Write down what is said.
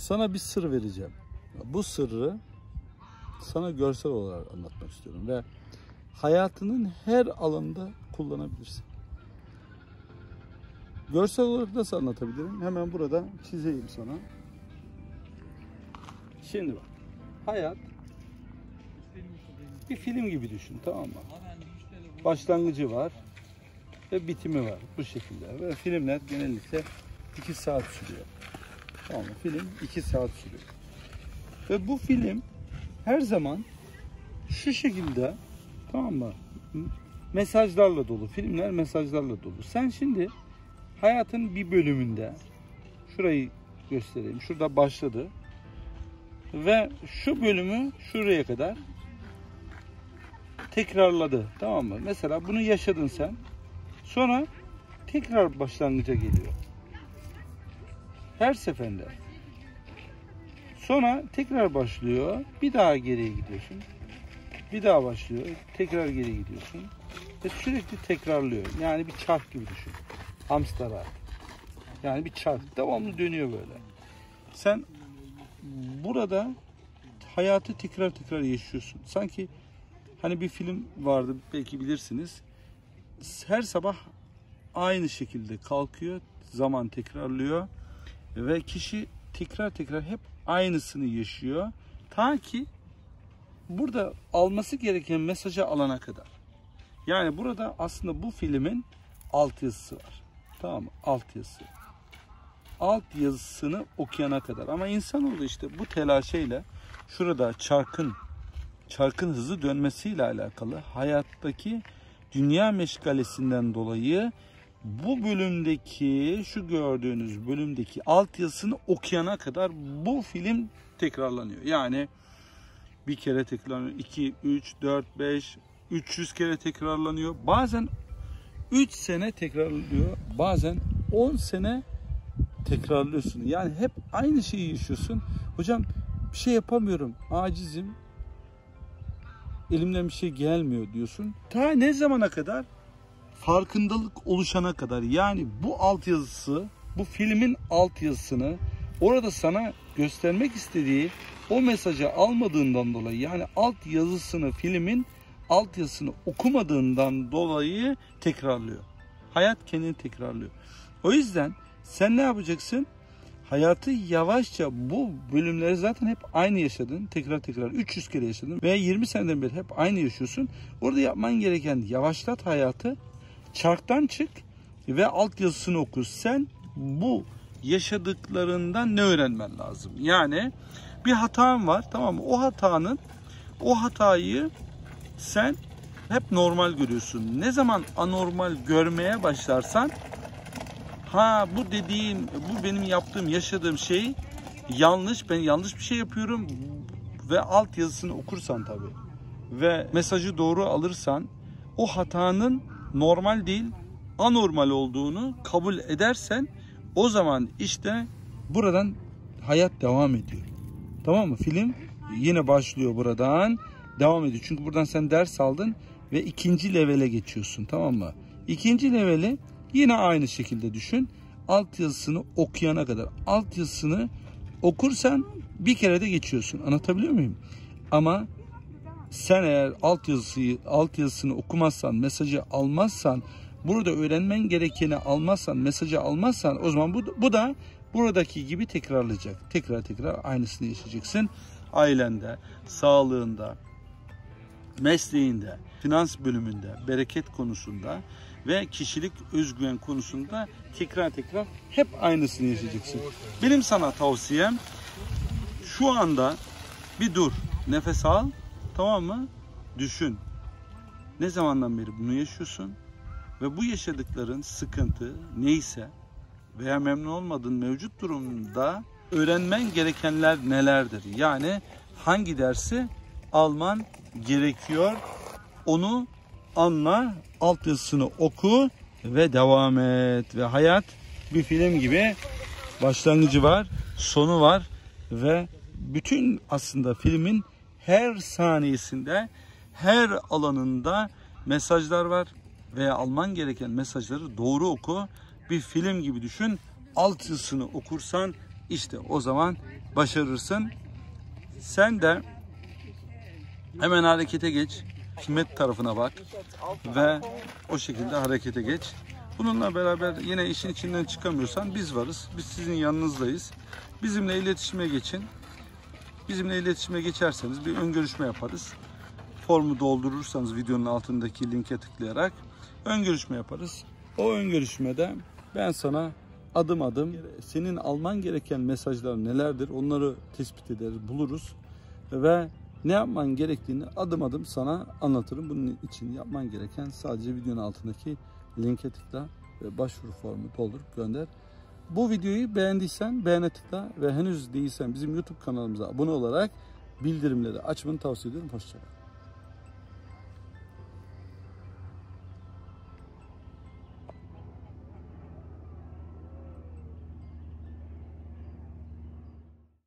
Sana bir sır vereceğim. Bu sırrı sana görsel olarak anlatmak istiyorum ve hayatının her alanında kullanabilirsin. Görsel olarak nasıl anlatabilirim? Hemen burada çizeyim sana. Şimdi bak. Hayat bir film gibi düşün, tamam mı? Başlangıcı var ve bitimi var bu şekilde. Ve filmler genellikle 2 saat sürüyor. Tamam mı? Film 2 saat sürüyor. Ve bu film her zaman şu şekilde, tamam mı? Mesajlarla dolu. Filmler mesajlarla dolu. Sen şimdi hayatın bir bölümünde, şurayı göstereyim. Şurada başladı. Ve şu bölümü şuraya kadar tekrarladı. Tamam mı? Mesela bunu yaşadın sen. Sonra tekrar başlangıca geliyor. Her seferinde. Sonra tekrar başlıyor. Bir daha geriye gidiyorsun. Bir daha başlıyor. Tekrar geri gidiyorsun. Ve sürekli tekrarlıyor. Yani bir çark gibi düşün. Hamster ağ. Yani bir çark. Devamlı dönüyor böyle. Sen burada hayatı tekrar tekrar yaşıyorsun. Sanki hani bir film vardı, belki bilirsiniz. Her sabah aynı şekilde kalkıyor. Zaman tekrarlıyor. Ve kişi tekrar tekrar hep aynısını yaşıyor. Ta ki burada alması gereken mesajı alana kadar. Yani burada aslında bu filmin altyazısı var. Tamam mı? Altyazısı. Altyazısını okuyana kadar. Ama insanoğlu işte bu telaşıyla şurada çarkın hızlı dönmesiyle alakalı hayattaki dünya meşgalesinden dolayı bu bölümdeki, şu gördüğünüz bölümdeki altyazısını okuyana kadar bu film tekrarlanıyor. Yani bir kere tekrarlanıyor, 2, 3, 4, 5, 300 kere tekrarlanıyor. Bazen 3 sene tekrarlanıyor, bazen 10 sene tekrarlıyorsun. Yani hep aynı şeyi yaşıyorsun. Hocam bir şey yapamıyorum, acizim, elimden bir şey gelmiyor diyorsun. Ta ne zamana kadar? Farkındalık oluşana kadar. Yani bu altyazısı, bu filmin altyazısını orada sana göstermek istediği o mesajı almadığından dolayı, yani altyazısını, filmin altyazısını okumadığından dolayı tekrarlıyor. Hayat kendini tekrarlıyor. O yüzden sen ne yapacaksın? Hayatı yavaşça, bu bölümleri zaten hep aynı yaşadın. Tekrar 300 kere yaşadın ve 20 seneden beri hep aynı yaşıyorsun. Orada yapman gereken, yavaşlat hayatı. Çarktan çık ve altyazısını oku. Sen bu yaşadıklarından ne öğrenmen lazım? Yani bir hatan var, tamam mı? O hatayı sen hep normal görüyorsun. Ne zaman anormal görmeye başlarsan, bu benim yaptığım, yaşadığım şey yanlış, ben yanlış bir şey yapıyorum ve altyazısını okursan tabii ve mesajı doğru alırsan, o hatanın normal değil, anormal olduğunu kabul edersen, o zaman işte buradan hayat devam ediyor. Tamam mı? Film yine başlıyor, buradan devam ediyor. Çünkü buradan sen ders aldın ve 2. levele geçiyorsun, tamam mı? 2. leveli yine aynı şekilde düşün. Altyazısını okuyana kadar. Altyazısını okursan bir kere de geçiyorsun. Anlatabiliyor muyum? Ama sen eğer altyazısını okumazsan, mesajı almazsan, burada öğrenmen gerekeni almazsan, mesajı almazsan, o zaman bu da buradaki gibi tekrarlayacak. Tekrar aynısını yaşayacaksın. Ailende, sağlığında, mesleğinde, finans bölümünde, bereket konusunda ve kişilik özgüven konusunda tekrar hep aynısını yaşayacaksın. Benim sana tavsiyem, şu anda bir dur, nefes al, tamam mı? Düşün. Ne zamandan beri bunu yaşıyorsun ve bu yaşadıkların sıkıntı neyse veya memnun olmadığın mevcut durumda öğrenmen gerekenler nelerdir? Yani hangi dersi alman gerekiyor? Onu anla, altyazısını oku ve devam et. Ve hayat bir film gibi, başlangıcı var, sonu var ve bütün aslında filmin her saniyesinde, her alanında mesajlar var veya alman gereken mesajları doğru oku. Bir film gibi düşün. Altyazısını okursan İşte o zaman başarırsın. Sen de hemen harekete geç. Hikmet tarafına bak ve o şekilde harekete geç. Bununla beraber yine işin içinden çıkamıyorsan biz varız. Biz sizin yanınızdayız. Bizimle iletişime geçin. Bizimle iletişime geçerseniz bir ön görüşme yaparız. Formu doldurursanız videonun altındaki linke tıklayarak ön görüşme yaparız. O ön görüşmede ben sana adım adım senin alman gereken mesajlar nelerdir onları tespit ederiz, buluruz ve ne yapman gerektiğini adım adım sana anlatırım. Bunun için yapman gereken sadece videonun altındaki linke tıkla ve başvuru formu doldurup gönder. Bu videoyu beğendiysen beğene tıkla ve henüz değilsen bizim YouTube kanalımıza abone olarak bildirimleri açmanı tavsiye ediyorum. Hoşçakalın.